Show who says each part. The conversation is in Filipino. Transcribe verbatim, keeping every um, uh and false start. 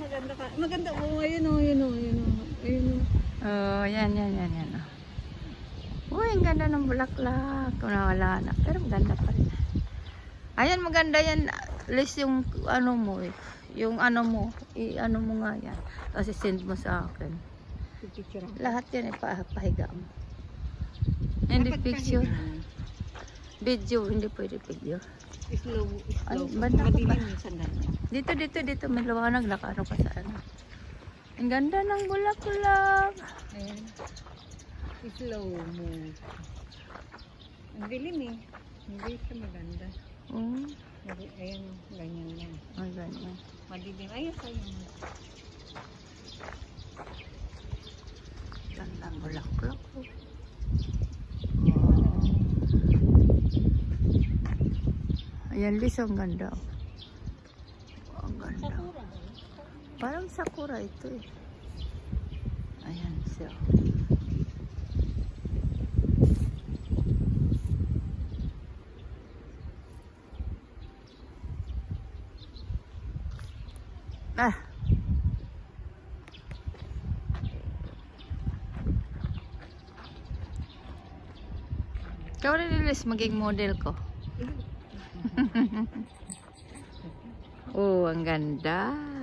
Speaker 1: maganda ka. Maganda po. Oh, ayun o, oh, ayun o, oh, ayun o. Oh, ayun o.
Speaker 2: Oh, yan, yan, yan, yan. Oh. Uy, ang ganda ng bulaklak. Kung nawala na. Pero maganda pa rin. Ayan, maganda yan. At least yung ano mo eh. Yung ano mo. I-ano mo nga yan. Tapos send mo sa akin. Lahat yan ipapahiga mo. Hindi picture. Video, hindi pwede video.
Speaker 1: Slow, slow.
Speaker 2: Madilim
Speaker 1: yung sandal.
Speaker 2: Dito, dito, dito. May lawanag. Nakaano ka sa ano. Ang ganda ng bulaklak.
Speaker 1: Ayan. Slow mo. Ang dilim eh. Hindi siya maganda.
Speaker 2: Mm.
Speaker 1: Ayan, ganyan lang.
Speaker 2: Ay, ganyan.
Speaker 1: Madilim. Ayos, ayun.
Speaker 2: Ganda ng bulaklak. Oh. Ayan, Liz, ang ganda. Oh, ang ganda.
Speaker 1: Sakura.
Speaker 2: Parang sakura ito eh. Ayan siya. Ah. Ikaw rin, Liz, maging model ko. Oh, ang ganda.